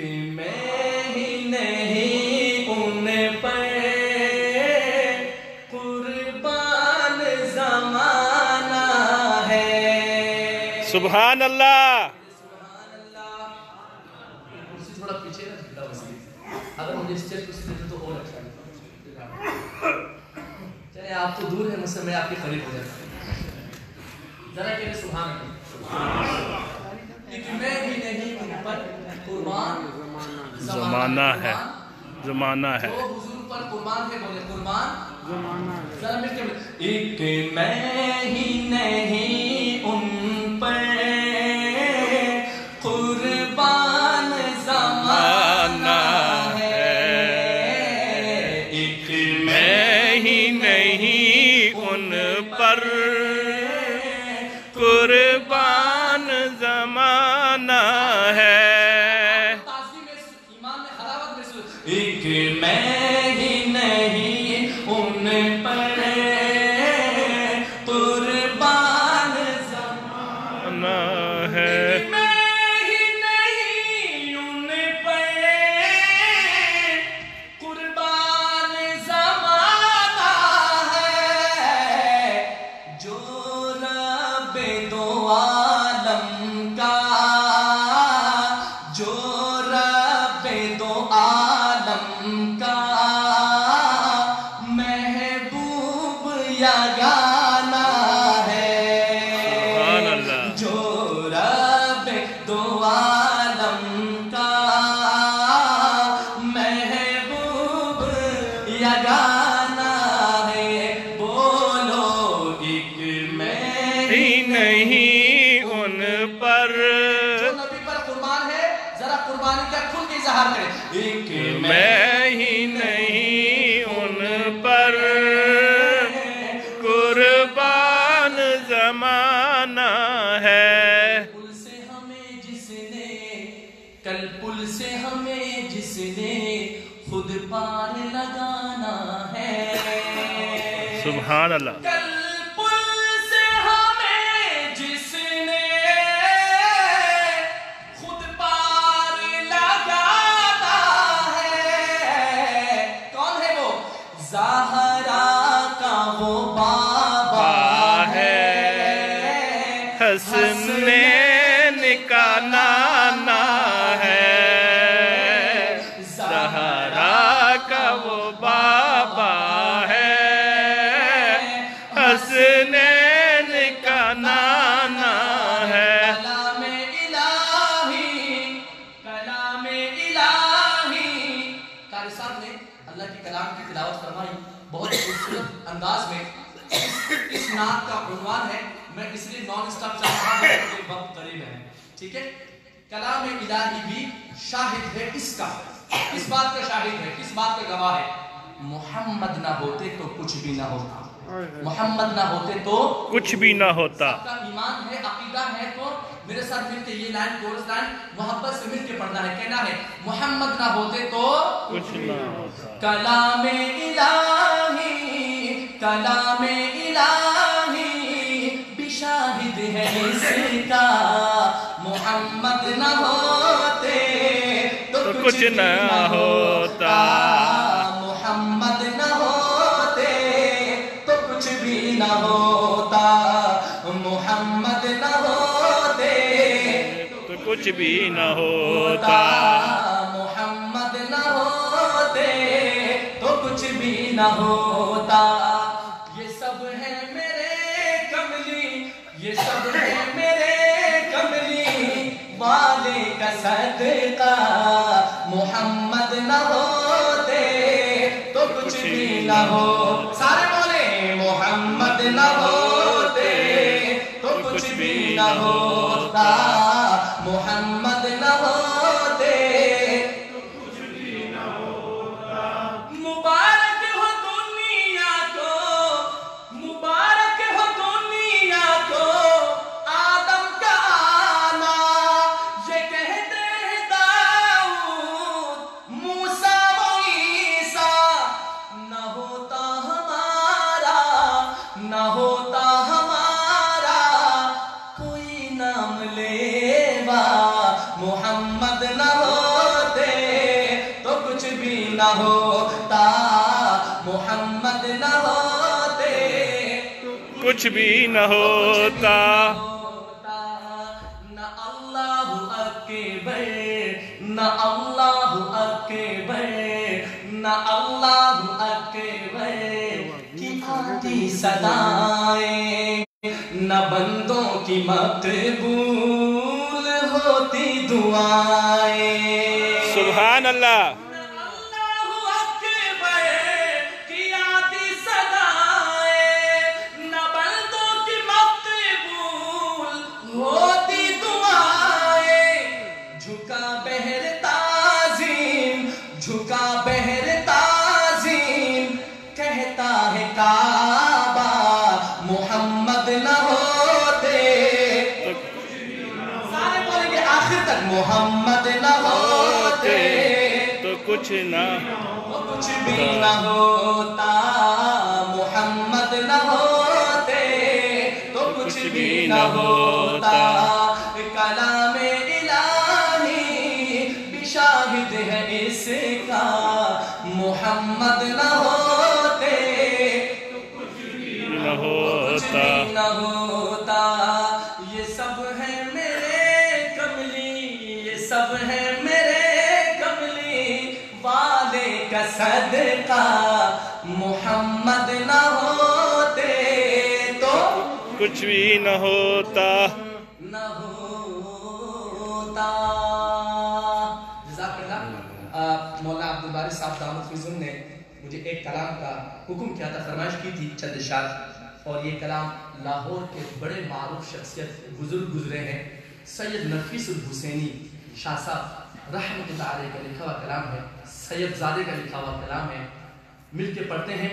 سبحان اللہ
سبحان اللہ تھوڑا پیچھے نہ اگر مجھے اسٹیج کو سیدھے تو اور اچھا چلے آپ تو دور ہیں مجھ سے میں آپ کے قریب ہو جاتا ہوں ذرا کہنے سبحان اللہ ایک میں ہی نہیں ان پر قربان
زمانہ ہے زمانہ ہے
جو حضور پر قربان ہے بولے قربان ذرا مل کے ایک میں ہی نہیں ان پر قربان زمانہ ہے ایک
میں ہی نہیں ان پر قربان زمانہ ہے
ایک میں ہی نہیں ان پر قربان زمانہ
ہے
میں ہی نہیں ان پر قربان زمانہ ہے جو رب دو عالم کا جو رب دو عالم کا محبوب یگانہ ہے
سبحان اللہ
جو رب دو عالم کا محبوب یگانہ ہے بولو ایک میں
ہی نہیں ان پر
جو نبی پر قربان ہے ذرا قربانی کا کھل کے اظہار کرے ایک
میں ہی نہیں ان پر قربان زمانہ ہے
پل سے ہمیں جس نے کل پل سے ہمیں جس نے خود پار لگانا ہے
سبحان اللہ
کل پل سے ہمیں جس نے خود پار لگانا ہے کون ہے وہ زہرا کا وہ بابا ہے
حسنین کا نانا ہے زہرا کا وہ بابا ہے حسنین کا نانا ہے
کلام الہی کلام الہی قاری صاحب نے اللہ کی کلام کی تلاوت فرمائی بہت خوبصورت انداز میں اس نعت کا عنوان ہے میں اس لیے نان اسٹاپ چل رہا ہوں کہ وقت قریب ہے ٹھیک ہے کلام الہی بھی شاہد ہے اس کا کس بات کا شاہد ہے کس بات کا گواہ ہے محمد نہ ہوتے تو کچھ بھی نہ ہوتا محمد نہ ہوتے تو
کچھ بھی نہ ہوتا
آپ کا ایمان ہے عقیدہ ہے تو میرے ساتھ مل کے یہ لائن کورس لائن محبت سے مل کے پڑھنا ہے کہنا ہے محمد نہ ہوتے تو
کچھ نہ ہوتا
کلام الہی کلام الہی بھی شاہد ہے اس کا محمد نہ ہوتے تو
کچھ نہ ہوتا
محمد نہ ہوتے تو کچھ بھی نہ ہوتا محمد نہ ہوتے
تو کچھ بھی نہ ہوتا
محمد نہ ہوتے تو کچھ بھی نہ ہوتا یہ سب ہے میرے کملی یہ سب ہے میرے کملی والے کا صدقہ محمد نہ ہوتے تو کچھ بھی نہ ہو سارے بولے محمد نہ ہوتے تو کچھ بھی نہ ہوتا محمد نہ ہوتے تو کچھ بھی نہ ہوتا مبارک ہو دنیا کو مبارک ہو دنیا کو آدم کا آنا یہ کہتے ہیں داؤد موسیٰ و عیسیٰ نہ ہوتا ہمارا نہ ہوتا ہمارا کوئی نام لیوا محمد نہ ہوتے تو کچھ بھی نہ ہوتا محمد نہ ہوتے
کچھ بھی نہ ہوتا
نہ اللہ اکبر نہ اللہ اکبر نہ اللہ اکبر کی آتی صدائیں نہ بندوں کی مقبول ہوتی دعائیں
سبحان اللہ
محمد نہ ہوتے
تو کچھ نہ
کچھ بھی نہ ہوتا محمد نہ ہوتے تو کچھ بھی نہ ہوتا کلام الہی بھی شاہد ہے اس کا محمد نہ ہوتے تو کچھ بھی
نہ ہوتا
نہ ہوتا یہ سب ہے سب ہے میرے کملی والے کا صدقہ محمد نہ ہوتے تو
کچھ بھی نہ ہوتا
نہ ہوتا جزاک اللہ مولانا عبدالباری صاحب دامت فیضن نے مجھے ایک کلام کا حکم کیا تھا فرمائش کی تھی چند اشعار اور یہ کلام لاہور کے بڑے معروف شخصیت بزرگ گزرے ہیں سید نفیس الحسینی شاہ صاحب رحمۃ اللہ علیہ کا لکھا ہوا کلام ہے سید زادے کا لکھا ہوا کلام ہے مل کے پڑھتے ہیں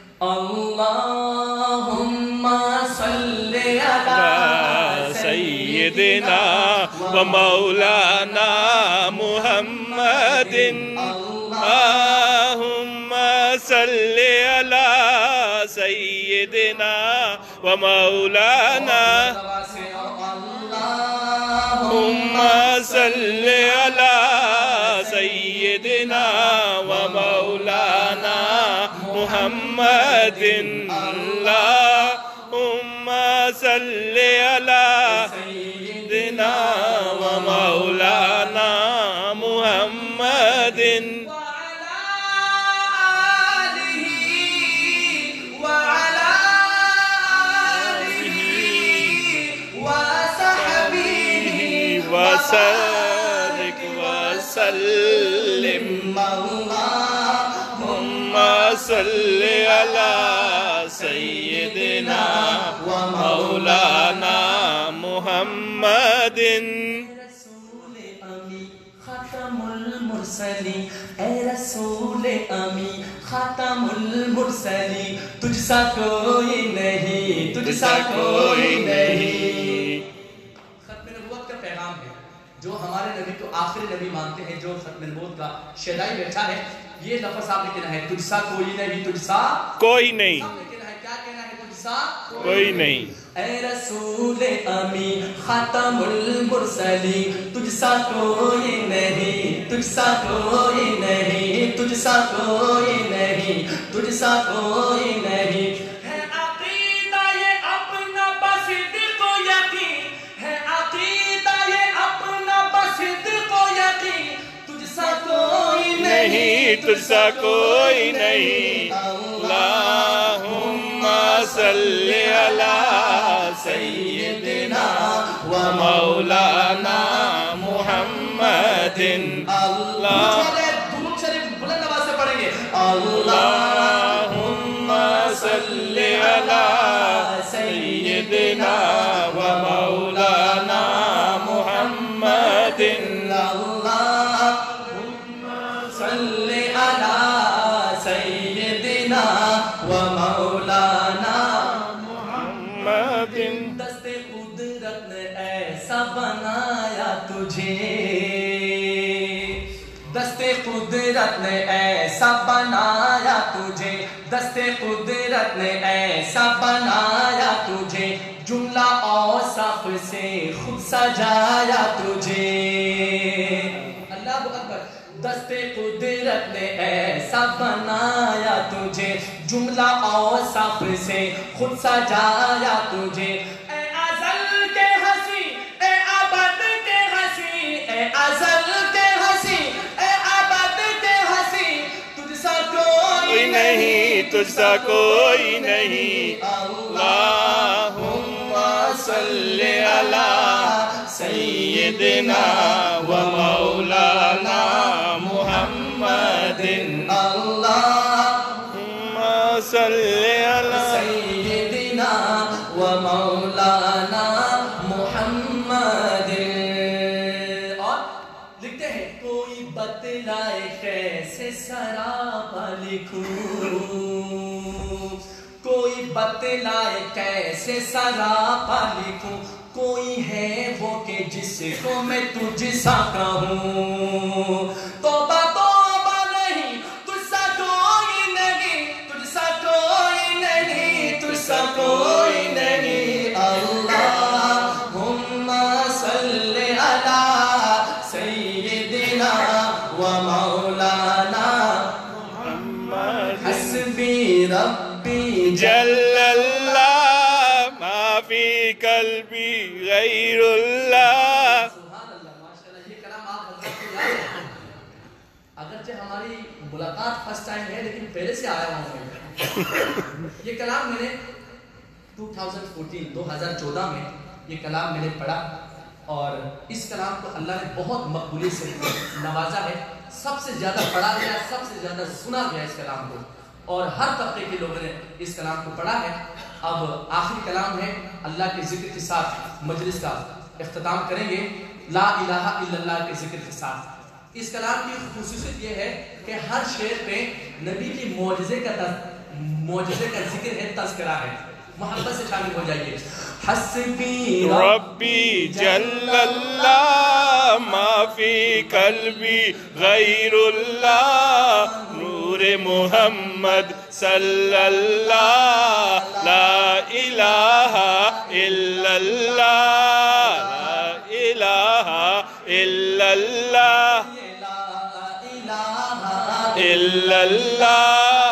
اللہم صلی علی
سیدنا و مولانا محمد اللہم صلی علی سیدنا و مولانا اللہم صلی علی سیدنا و مولانا محمد اللہم صلی علی سیدنا و مولانا محمد وسلم وسلم اللہم صلی علی سیدنا و مولانا محمد
رسول امی خاتم المرسلین اے رسول امی خاتم المرسلین تجھ سا کوئی نہیں تجھ سا کوئی نہیں ختم نبوت کا پیغام ہے جو ہمارے نبی کو آخری نبی مانتے ہیں جو ختم نبوت کا شہدائی بیٹھا ہے یہ لفظ آپ نے کہنا ہے تجھ سا کوئی نہیں تجھ سا
کوئی نہیں
کیا کہنا ہے تجھ سا
کوئی نہیں
اے رسول امی خاتم المرسلین تجھ سا کوئی نہیں تجھ سا کوئی نہیں تجھ سا کوئی نہیں تجھ سا کوئی نہیں ہے عقیدہ یہ اپنا بصدق و یقین ہے عقیدہ یہ اپنا بصدق و یقین تجھ سا کوئی
نہیں تجھ سا کوئی نہیں اللہم صلی علی سیدنا و مولانا محمد اللہ
درود شریف بلند آواز سے پڑھیں گے
اللہم صلی علی سیدنا و مولانا محمد
اللہم صلی علی سیدنا و مولانا
محمد
دست قدرت نے ایسا بنایا تجھے دست قدرت نے ایسا بنایا تجھے دست قدرت نے ایسا بنایا تجھے جملہ اوصاف سے خود سجایا تجھے اللہ اکبر دست قدرت نے ایسا بنایا تجھے جملہ اوصاف سے خود سجایا تجھے اے ازل کے ہنسی اے ابد کے ہنسی اے ازل کے ہنسی اے ابد کے ہنسی تجھ سا کوئی
نہیں تجھ سا کوئی نہیں اللہم صلی علی سیدنا و مولانا محمد
اللہم
صلی علی
سیدنا و مولانا محمد. اور لکھتے ہیں کوئی بتلائے کیسے سراپا لکھوں، کوئی بتلائے کیسے سراپا لکھوں، کوئی ہے وہ کہ جس کو میں تجھ سا کہوں. توبہ توبہ نہیں تجھ سا کوئی نہیں، تجھ سا کوئی نہیں، تجھ سا کوئی نہیں. اللہم صلی علی سیدنا و مولانا حسبی ربی
جل اللہ ما فی قلبی غیر اللہ.
سبحان اللہ، ماشاءاللہ. یہ کلام آپ حضرات کو یاد ہے؟ اگرچہ ہماری ملاقات فرسٹ ٹائم ہے لیکن پہلے سے آیا ہوں میں. یہ کلام میں نے دو ہزار چودہ دو ہزار چودہ میں یہ کلام میں نے پڑھا اور اس کلام کو اللہ نے بہت مقبولیت سے نوازا ہے. سب سے زیادہ پڑھا گیا، سب سے زیادہ سنا گیا اس کلام کو اور ہر طبقے کے لوگوں نے اس کلام کو پڑھا ہے. اب آخری کلام ہے، اللہ کے ذکر کے ساتھ مجلس کا اختتام کریں گے لا الہ الا اللہ کے ذکر کے ساتھ. اس کلام کی خصوصیت یہ ہے کہ ہر شعر پہ نبی کی معجزے کا معجزے کا ذکر ہے، تذکرہ ہے. محبت سے شامل ہو جائیے. حسبی
ربی جل اللہ ما فی قلبی غیر اللہ نور محمد صلی اللہ لا الہ الا اللہ لا الہ الا اللہ الا اللہ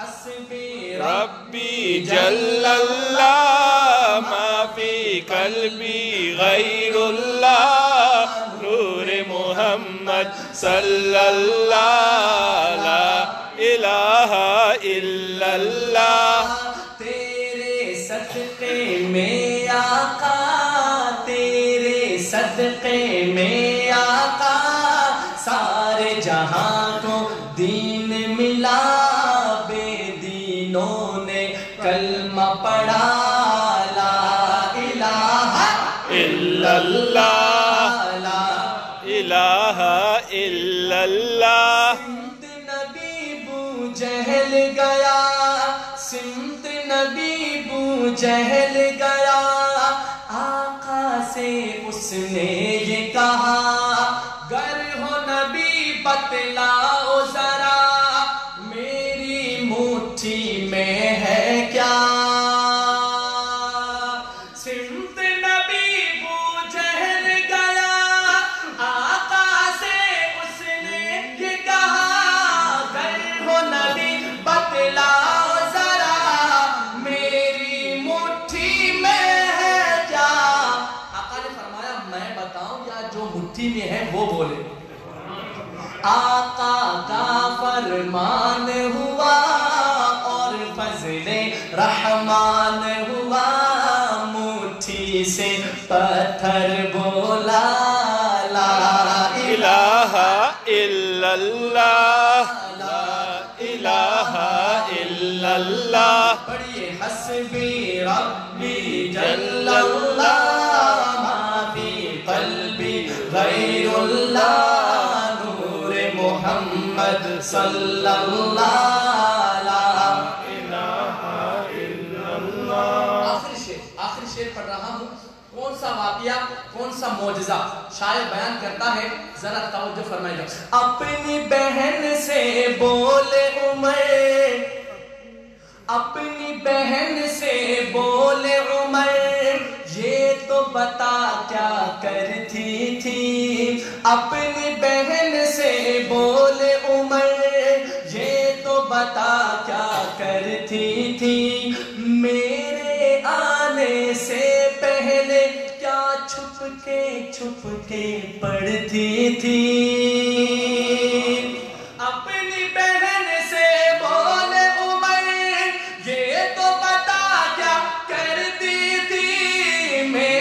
ربی جل اللہ ما فی قلبی غیر اللہ نور محمد صلی اللہ لا الہ الا اللہ.
تیرے صدقے میں آقا، تیرے صدقے میں آقا سارے جہاں کو دین ملا، بے دینوں نے کلمہ پڑھا لا الہ
الا اللہ
لا
الہ الا اللہ.
سمت نبی بو جہل گیا، سمت نبی بو جہل گیا، آقا سے اس نے یہ کہا گر ہو نبی بتلاؤ ذرا میری مٹھی میں ہے کیا. سمت نبی بو جہل گیا، آقا سے اس نے یہ کہا گر ہو نبی بتلاؤ ذرا میری مٹھی میں ہے کیا. آقا نے فرمایا میں بتاؤں یا جو مٹھی میں ہے وہ بولے. آقا کا فرمان ہوا اور فضل رحمان ہوا، مٹھی سے پتھر بولا لا
الہ الا اللہ لا الہ الا اللہ.
پڑھیے حسبی ربی جل اللہ ما فی قلبی غیر اللہ نور محمد صلی اللہ لا الہ الا اللہ. آخری شعر آخری شعر پڑھ رہا ہوں. کون سا واقعہ، کون سا معجزہ شاعر بیان کرتا ہے، ذرا توجہ فرمائیے گا. اپنی بہن سے بولے عمر، اپنی بہن سے بولے عمر یہ تو بتا کیا کرتی تھی. اپنی بہن سے بولے عمر یہ تو بتا کیا کرتی تھی. میرے آنے سے پہلے کیا چھپ کے چھپ کے پڑھتی تھی. اپنی بہن سے بولے عمر یہ تو بتا کیا کرتی تھی.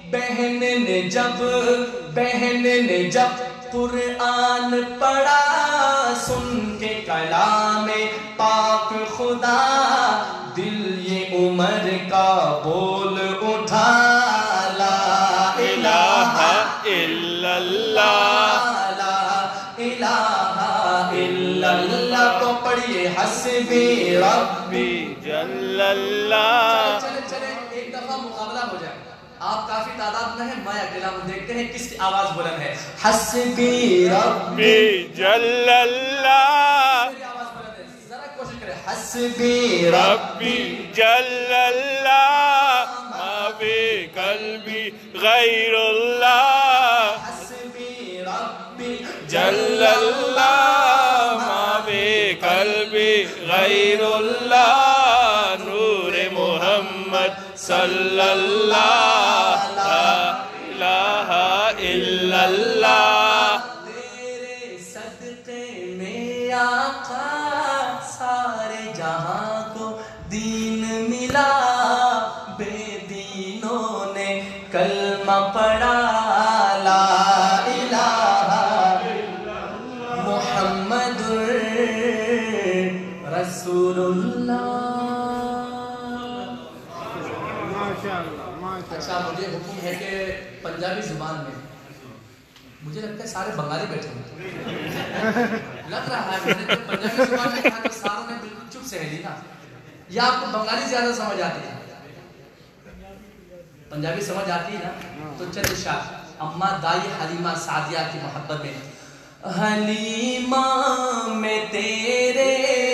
بہن نے جب بہن نے جب قرآن پڑھا سن کے کلام پاک خدا دل یہ عمر کا بول اٹھا لا الہ
الا اللہ
لا الہ الا اللہ کو پڑھیے حسبی ربی
جل اللہ.
چلے چلے ایک دفعہ مقابلہ ہو جائے. آپ کافی تعداد میں ہیں, میں اکیلا ہوں, دیکھتے ہیں کس کی آواز بلند ہے. حسبی ربی
جل اللہ
میری آواز بلند ہے, ذرا کوشش کریں. حسبی ربی
جل اللہ ما فی قلبی غیر اللہ.
حسبی ربی
جل اللہ ما فی قلبی غیر اللہ. نور محمد صلی اللہ لا الہ الا اللہ.
تیرے صدقے میں آقا سارے جہاں کو دین ملا. بے دینوں نے کلمہ پڑھا لا الہ محمد رسول اللہ. اچھا مجھے حکم ہے کہ پنجابی زبان میں, مجھے لگتا ہے سارے بنگالی بیٹھے ہیں, لگ رہا ہے میں نے تو پنجابی زبان میں کہا تو ساروں نے بالکل چپ سے ہے لی نا. یا آپ کو بنگالی زیادہ سمجھ آتی ہے؟ پنجابی سمجھ آتی ہے نا, تو چلے شاہ اماں دائی حلیمہ سعدیہ کی محبت میں. حلیمہ میں تیرے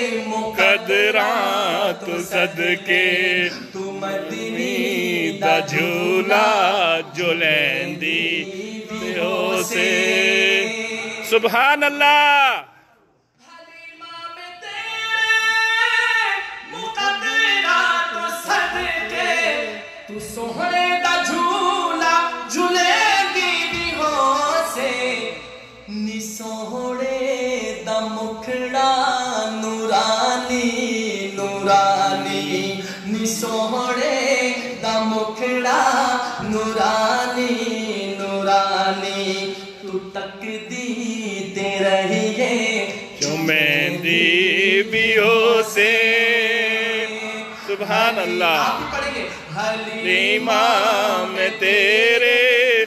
قدراں تو صدقے
تو مدنی
دا جھولا جو لیندی دیو سے. سبحان اللہ.
حلیمہ میں تیرے مقدرات تو صدقے تو سوہنے دا جھولا جھولے گی دیو سے. نی سوہنے دا مکھڑا نورانی نورانی, نی سوہنے دا مکھڑا نورانی نورانی. تو تک دی تے رہیے
جو مہندی بیو سے. سبحان اللہ.
آپ بھی پڑھیں گے.
حلیمہ میں تیرے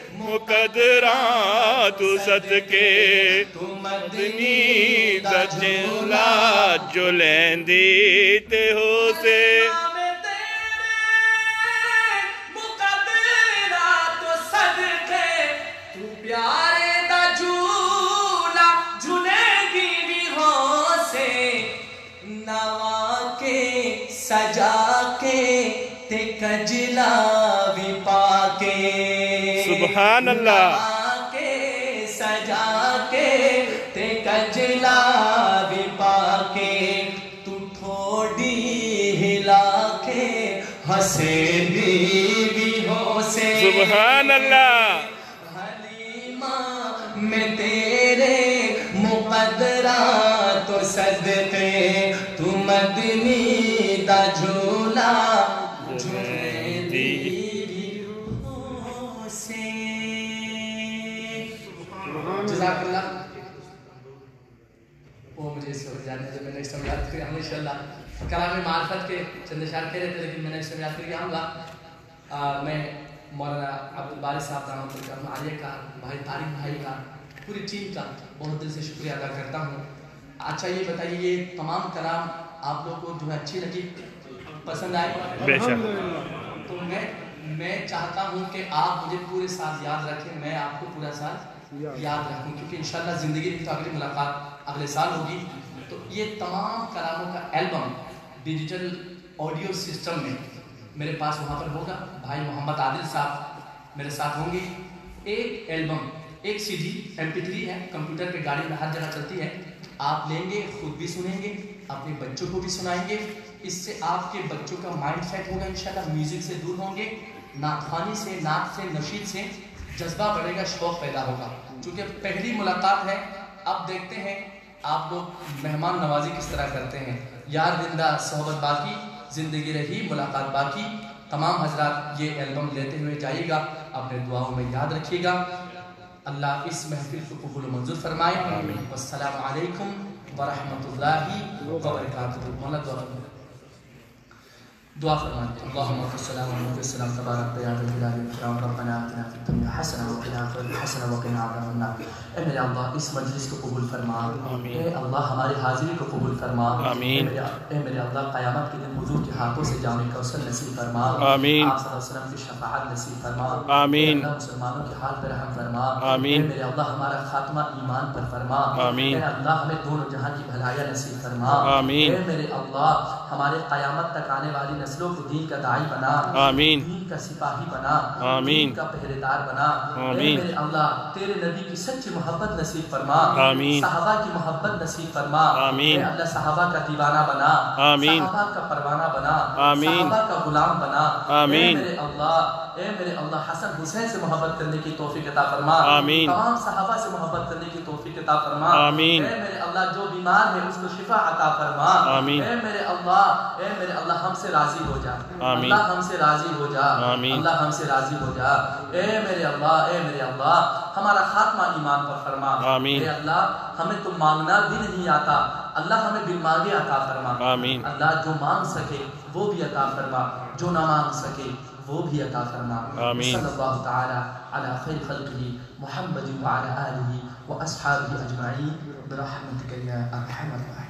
مقدراں تو صدقے
تو
مدنی دا جھولا جو لیندی تے ہو سے.
میں تیرے مقدرات تو صدقے تو پیارے دا جھولا جھولے گی بھی ہو سے. نوا کے سجا کے تے کجلا بھی پاکے.
سبحان اللہ.
نوا کے سجا کے تے کجلا بھی پاکے. تو تھوڑی ہلا کے ہسے بھی بھی ہو سے.
سبحان اللہ.
حلیمہ میں تیرے مقدرات تو صدقے تو مدنی دا جھولا جھولے دی ہو سے. جزاک اللہ. وہ مجھے اس وقت جاننے جو میں نے اس سمجھ یاد کری ہوں انشاءاللہ. کلام معرفت کے چند اشعار کہہ رہے تھے لیکن میں نے اس سمجھ یاد کری آؤں گا. میں مولانا عبدالباری صاحب رحمۃ اللہ علیہ کا, بھائی طارق بھائی کا, پوری ٹیم کا بہت دل سے شکریہ ادا کرتا ہوں. اچھا یہ بتائیے یہ تمام کلام آپ لوگوں کو جو ہے اچھی لگی, پسند آئی؟
بے شک.
تو میں میں چاہتا ہوں کہ آپ مجھے پورے سال یاد رکھیں, میں آپ کو پورا سال یاد رکھوں, کیونکہ انشاءاللہ زندگی میں تو اگلی ملاقات اگلے سال ہوگی. تو یہ تمام کلاموں کا البم ڈیجیٹل آڈیو سسٹم میں میرے پاس وہاں پر ہوگا. بھائی محمد عادل صاحب میرے ساتھ ہوں گے. ایک البم ایک C D M P three ہے, کمپیوٹر پہ گاڑی میں ہر جگہ چلتی ہے, آپ لیں گے, خود بھی سنیں گے, اپنے بچوں کو بھی سنائیں گے. اس سے آپ کے بچوں کا مائنڈ سیٹ ہوگا انشاءاللہ, میوزک سے دور ہوں گے, نعت خوانی سے, نعت سے, نشید سے جذبہ بڑھے گا, شوق پیدا ہوگا. چونکہ پہلی ملاقات ہے, اب دیکھتے ہیں آپ لوگ مہمان نوازی کس طرح کرتے ہیں. یار زندہ صحبت باقی, زندگی رہی ملاقات باقی. تمام حضرات یہ البم لیتے ہوئے جائیے گا. اپنے دعاؤں میں یاد رکھیے گا. اللہ اس محفل کو قبول و منظور فرمائے. والسلام علیکم ورحمۃ اللہ وبرکاتہ. مولا دعا دعا فرمائیں. اللہم صلی اللہ علیہ وسلم تبارک یا ذا الجلال والاکرام. ربنا آتنا فی الدنیا حسنہ وفی الآخرۃ حسنہ وقنا عذاب النار. اے میرے اللہ اس مجلس کو قبول فرما. اے اللہ ہماری حاضری کو قبول فرما.
آمین.
اے میرے اللہ قیامت کے دن حضور کے ہاتھوں سے جام کوثر نصیب فرما.
آمین.
آپ صلی اللہ علیہ وسلم کی شفاعت نصیب فرما.
آمین.
اے اللہ مسلمانوں کے حال پر رحم فرما.
آمین.
اے میرے اللہ ہمارا خاتمہ ایمان پر فرما.
آمین.
اے اللہ ہمیں دونوں جہاں کی بھلائیاں نصیب فرما.
آمین.
اے میرے اللہ ہمارے قیامت تک آنے والی نسلوں کو دین کا داعی بنا.
آمین.
دین کا سپاہی بنا.
آمین.
دین کا پہرے دار بنا.
آمین.
اے میرے اللہ تیرے نبی کی سچی محبت نصیب فرما.
آمین.
صحابہ کی محبت نصیب فرما.
آمین.
اے اللہ صحابہ کا دیوانہ بنا.
آمین.
صحابہ کا پروانہ بنا.
آمین.
صحابہ کا غلام بنا.
آمین.
اے میرے اللہ اے میرے اللہ حسن حسین سے محبت کرنے کی توفیق عطا فرما.
آمین.
تمام صحابہ سے محبت کرنے کی توفیق عطا فرما.
آمین.
اے میرے اللہ جو بیمار ہے اس کو شفا عطا فرما.
آمین.
اے میرے اللہ اے میرے اللہ ہم سے راضی ہو جا.
آمین.
اللہ ہم سے راضی ہو جا.
آمین.
اللہ ہم سے راضی ہو جا. اے میرے اللہ اے میرے اللہ ہمارا خاتمہ ایمان پر فرما.
آمین.
اے اللہ ہمیں تو مانگنا بھی نہیں آتا. اللہ ہمیں بن مانگے عطا فرما.
آمین.
اللہ جو مانگ سکے وہ بھی عطا فرما. جو نہ مانگ سکے وہ بھی عطا فرما.
آمین.
صلی اللہ تعالی علی خیر خلقہ محمد وعلی آلہ واصحابہ اجمعین برحمتک یا ارحم الراحمین.